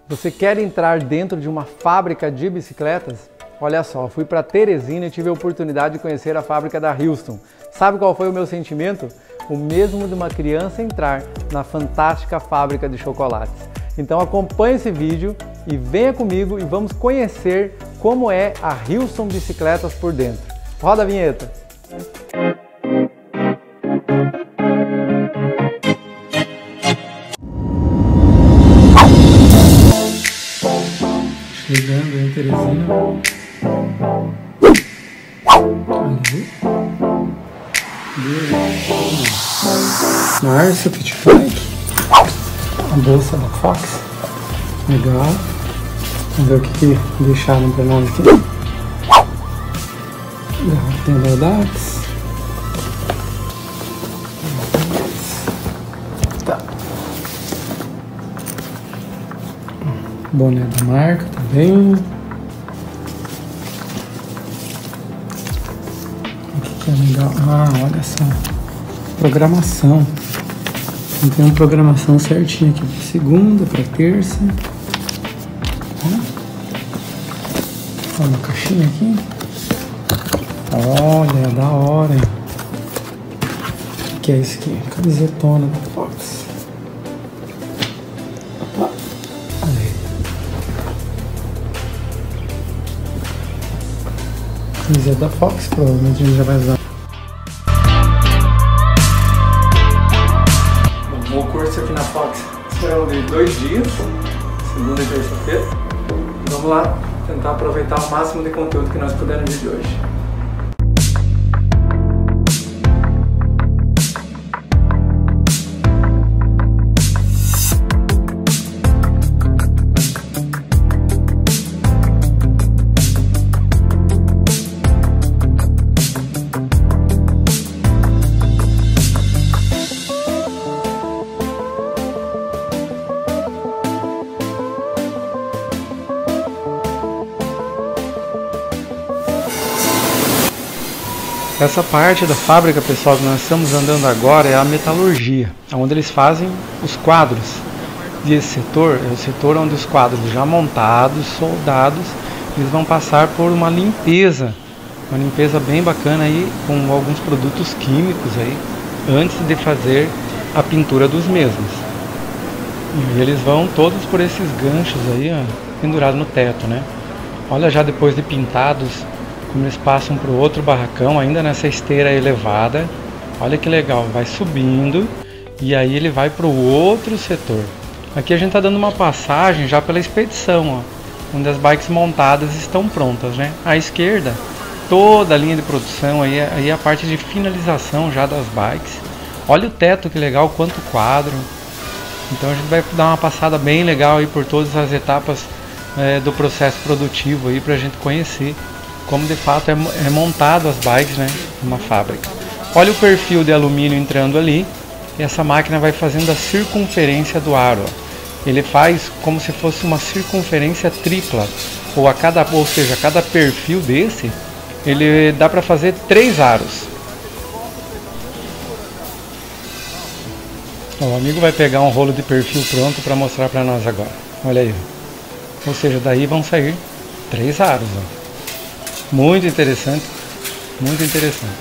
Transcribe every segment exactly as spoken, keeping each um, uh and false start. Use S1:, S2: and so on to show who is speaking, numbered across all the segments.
S1: Você quer entrar dentro de uma fábrica de bicicletas? Olha só, fui para Teresina e tive a oportunidade de conhecer a fábrica da Houston. Sabe qual foi o meu sentimento? O mesmo de uma criança entrar na fantástica fábrica de chocolates. Então acompanhe esse vídeo e venha comigo e vamos conhecer como é a Houston Bicicletas por dentro. Roda a vinheta! Chegando em Teresina. Márcia Fit Bike. A bolsa da Fox. Legal. Vamos ver o que, que deixaram pra nós aqui. Tem da Dax. Tá. Boné da marca também. O que, que é legal? Ah, olha só. Programação. Tem uma programação certinha aqui para segunda, para terça. Olha uma caixinha aqui. Olha, da hora. O que é isso aqui? Camisetona da Fox. Olha aí. Camiseta da Fox, provavelmente a gente já vai usar. O curso aqui na Fox serão de dois dias, segunda e terça-feira. Vamos lá tentar aproveitar o máximo de conteúdo que nós pudermos no vídeo de hoje. Essa parte da fábrica, pessoal, que nós estamos andando agora é a metalurgia, onde eles fazem os quadros. E esse setor é o setor onde os quadros já montados, soldados, eles vão passar por uma limpeza, uma limpeza bem bacana aí, com alguns produtos químicos aí, antes de fazer a pintura dos mesmos. E eles vão todos por esses ganchos aí, ó, pendurados no teto, né? Olha, já depois de pintados, como eles passam para o outro barracão, ainda nessa esteira elevada. Olha que legal, vai subindo e aí ele vai para o outro setor. Aqui a gente está dando uma passagem já pela expedição, ó, onde as bikes montadas estão prontas, né? À esquerda, toda a linha de produção, aí, aí a parte de finalização já das bikes. Olha o teto, que legal, quanto quadro. Então a gente vai dar uma passada bem legal aí por todas as etapas é, do processo produtivo aí para a gente conhecer como de fato é, é montado as bikes, né, numa fábrica. Olha o perfil de alumínio entrando ali, e essa máquina vai fazendo a circunferência do aro. Ele faz como se fosse uma circunferência tripla, ou a cada, ou seja, a cada perfil desse, ele dá para fazer três aros. O amigo vai pegar um rolo de perfil pronto para mostrar para nós agora. Olha aí. Ou seja, daí vão sair três aros. Ó. Muito interessante, muito interessante.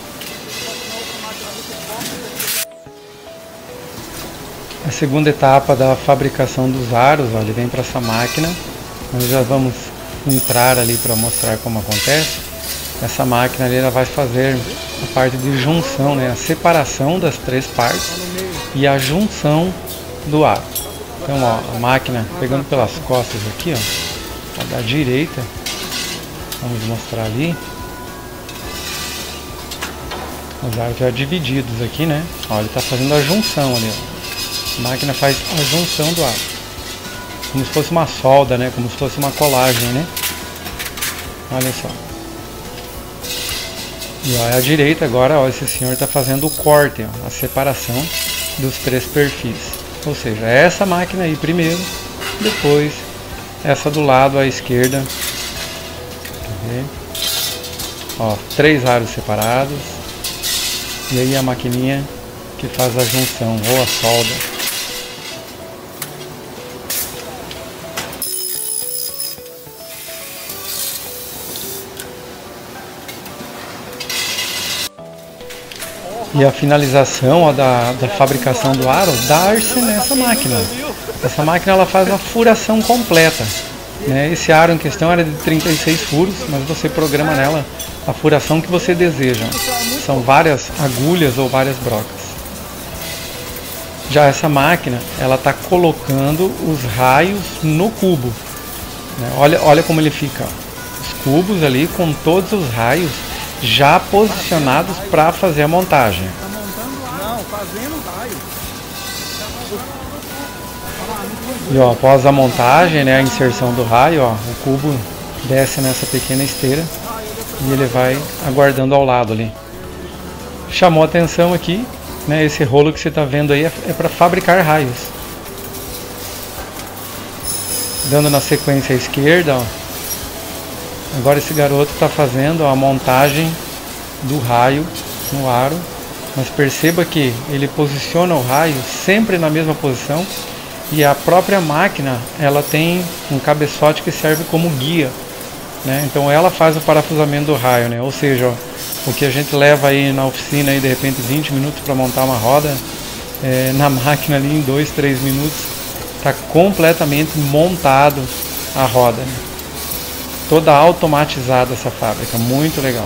S1: A segunda etapa da fabricação dos aros, ó, ele vem para essa máquina. Nós já vamos entrar ali para mostrar como acontece. Essa máquina ali, ela vai fazer a parte de junção, né, a separação das três partes e a junção do aro. Então, ó, a máquina pegando pelas costas aqui, ó, da direita. Vamos mostrar ali. Os aros já divididos aqui, né? Ó, ele está fazendo a junção ali, ó. A máquina faz a junção do aro. Como se fosse uma solda, né? Como se fosse uma colagem, né? Olha só. E ó, à direita agora, ó, esse senhor está fazendo o corte, ó, a separação dos três perfis. Ou seja, essa máquina aí primeiro, depois essa do lado à esquerda. Ó, três aros separados. E aí a maquininha que faz a junção ou a solda. E a finalização ó, da, da fabricação do aro dá-se nessa máquina. Essa máquina ela faz a furação completa. Né? Esse aro em questão era de trinta e seis furos, mas você programa nela a furação que você deseja. São várias agulhas ou várias brocas. Já essa máquina, ela está colocando os raios no cubo. Né? Olha, olha como ele fica. Ó. Os cubos ali com todos os raios já posicionados para fazer a montagem.
S2: Não, fazendo raio.
S1: E ó, após a montagem, né, a inserção do raio, ó, o cubo desce nessa pequena esteira e ele vai aguardando ao lado ali. Chamou a atenção aqui, né, esse rolo que você está vendo aí é, é para fabricar raios. Dando na sequência à esquerda, ó, agora esse garoto está fazendo ó, a montagem do raio no aro, mas perceba que ele posiciona o raio sempre na mesma posição. E a própria máquina, ela tem um cabeçote que serve como guia, né? Então ela faz o parafusamento do raio, né? Ou seja, ó, o que a gente leva aí na oficina aí, de repente vinte minutos para montar uma roda, é, na máquina ali em dois, três minutos está completamente montado a roda, né? Toda automatizada essa fábrica, muito legal.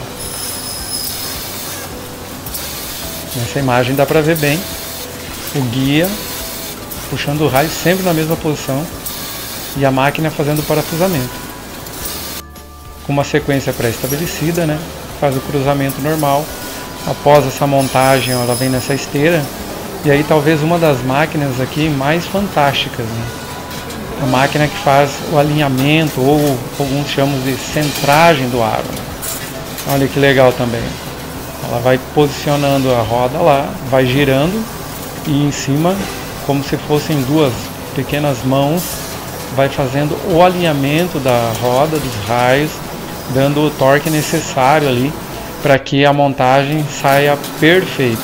S1: Nessa imagem dá para ver bem o guia puxando o raio sempre na mesma posição e a máquina fazendo o parafusamento. Com uma sequência pré-estabelecida, né? Faz o cruzamento normal. Após essa montagem, ela vem nessa esteira e aí talvez uma das máquinas aqui mais fantásticas, né? A máquina que faz o alinhamento ou alguns chamam de centragem do aro. Olha que legal também. Ela vai posicionando a roda lá, vai girando e em cima, como se fossem duas pequenas mãos, vai fazendo o alinhamento da roda, dos raios, dando o torque necessário ali para que a montagem saia perfeita.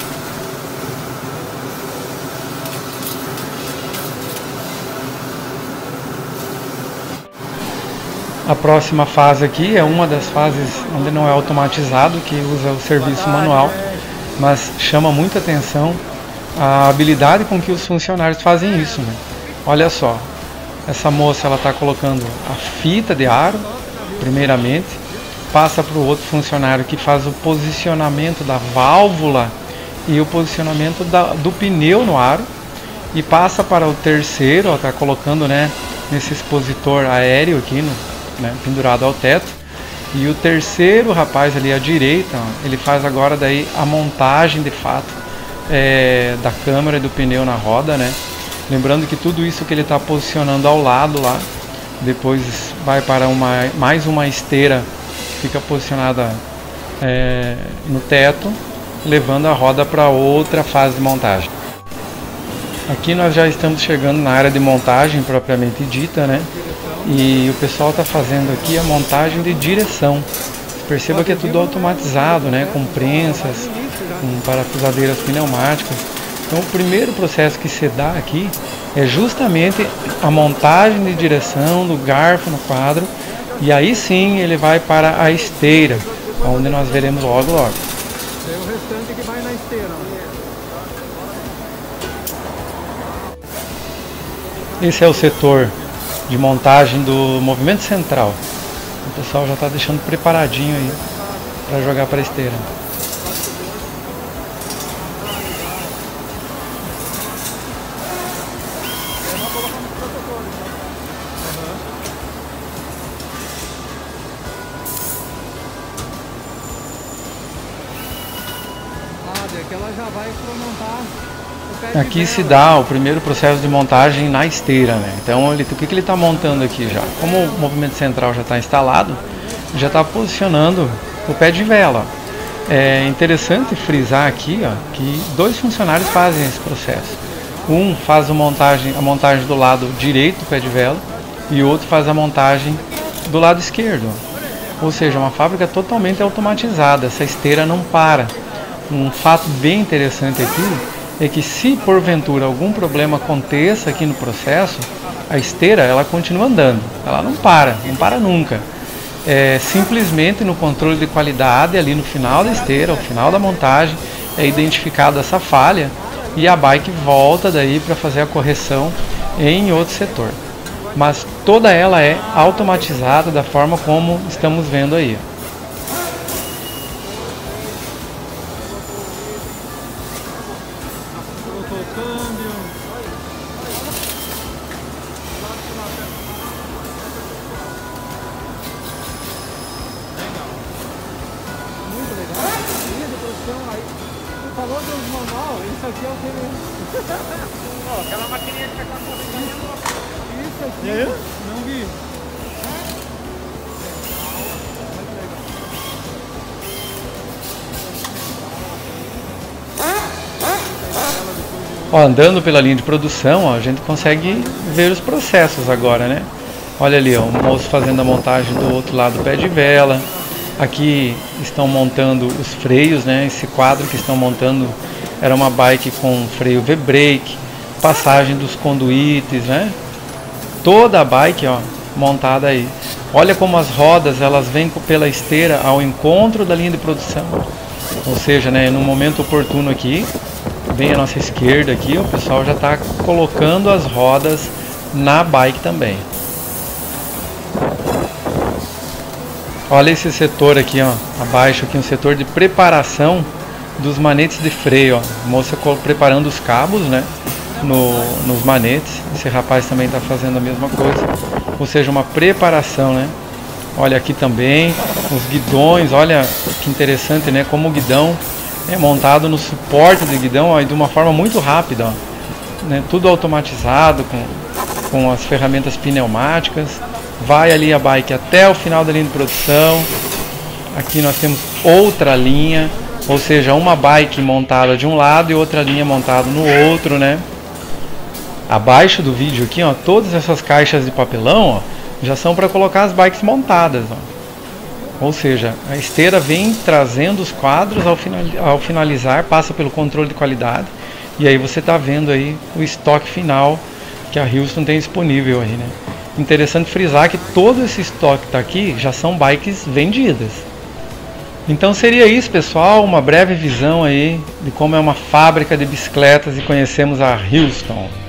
S1: A próxima fase aqui é uma das fases onde não é automatizado, que usa o serviço manual, mas chama muita atenção a habilidade com que os funcionários fazem isso, né? Olha só, essa moça ela está colocando a fita de aro, primeiramente, passa para o outro funcionário que faz o posicionamento da válvula e o posicionamento da, do pneu no aro, e passa para o terceiro, está colocando, né, nesse expositor aéreo aqui, no, né, pendurado ao teto, e o terceiro rapaz ali à direita, ó, ele faz agora daí a montagem de fato É, da câmara e do pneu na roda, né? Lembrando que tudo isso que ele está posicionando ao lado lá, depois vai para uma, mais uma esteira que fica posicionada é, no teto, levando a roda para outra fase de montagem. Aqui nós já estamos chegando na área de montagem propriamente dita, né? E o pessoal está fazendo aqui a montagem de direção. Perceba que é tudo automatizado, né? Com prensas, com parafusadeiras pneumáticas. Então o primeiro processo que se dá aqui é justamente a montagem de direção do garfo no quadro, e aí sim ele vai para a esteira, onde nós veremos logo logo.
S2: É o restante que vai na esteira.
S1: Esse é o setor de montagem do movimento central. O pessoal já está deixando preparadinho aí para jogar para a esteira.
S2: Ela já vai montar o pé de
S1: Aqui
S2: vela.
S1: se dá o primeiro processo de montagem na esteira, né? Então ele, o que, que ele está montando aqui já? Como o movimento central já está instalado, já está posicionando o pé de vela. É interessante frisar aqui, ó, que dois funcionários fazem esse processo. Um faz a montagem, a montagem do lado direito do pé de vela e o outro faz a montagem do lado esquerdo. Ou seja, uma fábrica totalmente automatizada. Essa esteira não para. Um fato bem interessante aqui é que se porventura algum problema aconteça aqui no processo, a esteira ela continua andando, ela não para, não para nunca. É, simplesmente no controle de qualidade ali no final da esteira, ao final da montagem, é identificada essa falha e a bike volta daí para fazer a correção em outro setor. Mas toda ela é automatizada da forma como estamos vendo aí.
S2: Falou do manual, isso aqui é o que... Ó, aquela maquininha que tá correndo. Isso aqui, é? Não vi.
S1: Ó, andando pela linha de produção, ó, a gente consegue ver os processos agora, né? Olha ali, ó, o moço fazendo a montagem do outro lado do pé de vela. Aqui estão montando os freios, né? Esse quadro que estão montando era uma bike com freio V-brake, passagem dos conduítes, né? Toda a bike, ó, montada aí. Olha como as rodas elas vêm pela esteira ao encontro da linha de produção. Ou seja, né, no momento oportuno aqui, bem à nossa esquerda aqui, o pessoal já está colocando as rodas na bike também. Olha esse setor aqui, ó, abaixo aqui, um setor de preparação dos manetes de freio, ó. A moça preparando os cabos, né, no, nos manetes. Esse rapaz também está fazendo a mesma coisa, ou seja, uma preparação, né. Olha aqui também os guidões, olha que interessante, né, como o guidão é montado no suporte do guidão, ó, e de uma forma muito rápida, ó, né, tudo automatizado com, com as ferramentas pneumáticas. Vai ali a bike até o final da linha de produção. Aqui nós temos outra linha, ou seja, uma bike montada de um lado e outra linha montada no outro, né? Abaixo do vídeo aqui, ó, todas essas caixas de papelão, ó, já são para colocar as bikes montadas, ó. Ou seja, a esteira vem trazendo os quadros ao, final, ao finalizar, passa pelo controle de qualidade e aí você está vendo aí o estoque final que a Houston tem disponível aí, né? Interessante frisar que todo esse estoque que está aqui já são bikes vendidas. Então seria isso, pessoal, uma breve visão aí de como é uma fábrica de bicicletas e conhecemos a Houston.